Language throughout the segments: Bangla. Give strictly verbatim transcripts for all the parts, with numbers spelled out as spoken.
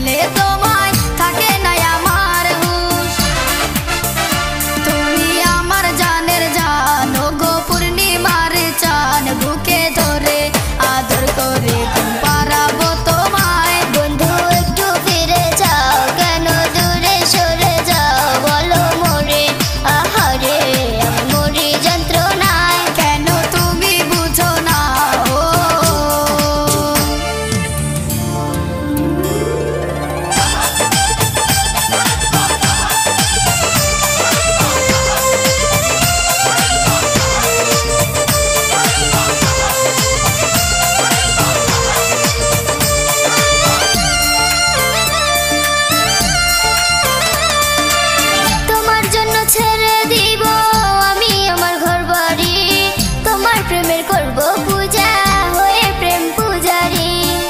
পেলে তোমায় থাকে না আমার হুঁশ। তুমি আমার জানের জান, ওগো পূর্ণিমার চান, বুকে ধরে আদর করে ঘুম পাড়াবো তোমায়। বন্ধু একটু ফিরে যাও, কেন দূরে সরে যাও বলো মোরে, আহারে আমি মরি যন্ত্রণায়। কেন তুমি বুঝো না ও তোমার জন্য ছেড়ে দিব আমি আমার ঘর বাড়ি, তোমার প্রেমের করব পূজা হয়ে প্রেম পূজারি।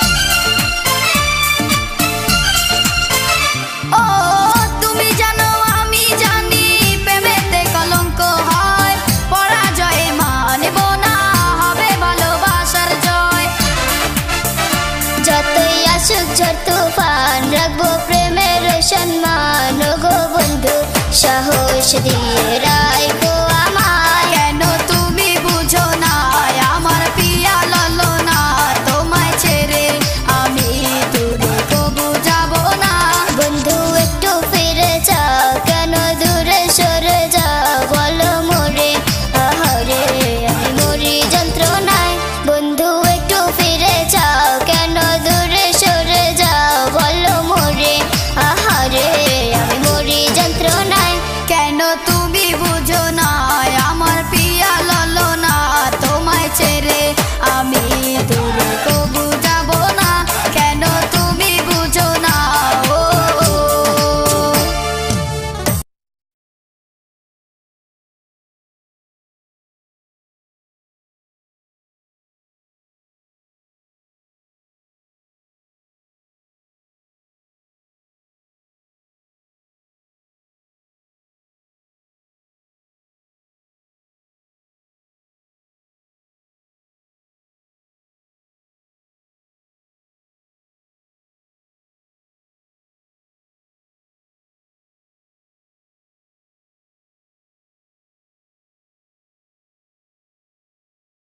ও তুমি জানো আমি জানি প্রেমেতে কলঙ্ক হয়, পরাজয়ে মানব না, হবে ভালোবাসার জয়। যতই আসুক ঝড় তুফান রাখবো প্রেমের সম্মান, ওগো বন্ধু সাহস দিয়ে রাখো